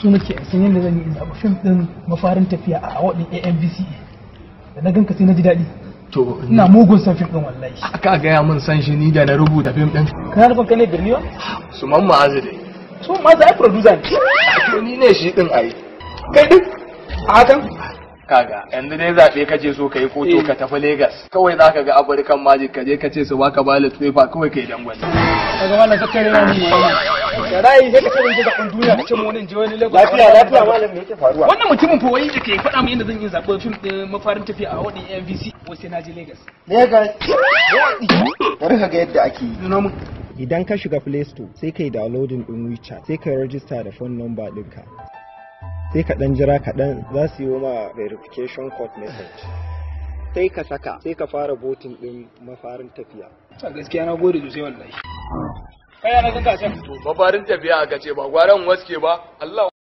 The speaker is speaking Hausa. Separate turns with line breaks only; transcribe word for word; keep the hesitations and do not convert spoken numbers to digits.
su nake san yadda zan yi zaɓa fim ɗin mafarin tafiya a awadin A M V C da na ganka sai na ji daɗi.
To
ina mugun san fim ɗin wallahi.
Aka gaya min san shi ni da na rubuta fim ɗin.
Kana nufin kai ne Birniwa?
Su man ma'azu dai.
Su ma'azu ai producer ne.
To ni ne shi ɗin ai.
Kai ɗin? A hakan?
Kaga yanzu dai zaɓe kace so kai ko to ka tafi Lagos kawai zaka ga African Magic ka je ka ce su baka ballot paper kawai kai dangwani.
Kaga wannan kakkare na ni wannan. Da rai sai ka ce mun je zaɓen duniya ka ce mu wani je wani Lagos.
Lafiya lafiya malam me yake faruwa?
Wannan mutumin fa wai da ke faɗa min yadda zan yi zaɓen fim ɗin mafarin tafiya a wadin A M V C wai sai na je Lagos.
Lagos. Bari ka ga yadda ake yi.
Nuna mun.
Idan ka shiga Play Store sai kai downloading din WeChat sai ka register da phone number ɗinka. Sai ka ɗan jira kaɗan za su yi ma verification code message. Sai ka saka sai ka fara voting ɗin mafarin tafiya.
Ta gaskiya na gode sosai wallahi. Kai na ganka can.
To mafarin tafiya aka ce ba gwaran waske ba Allah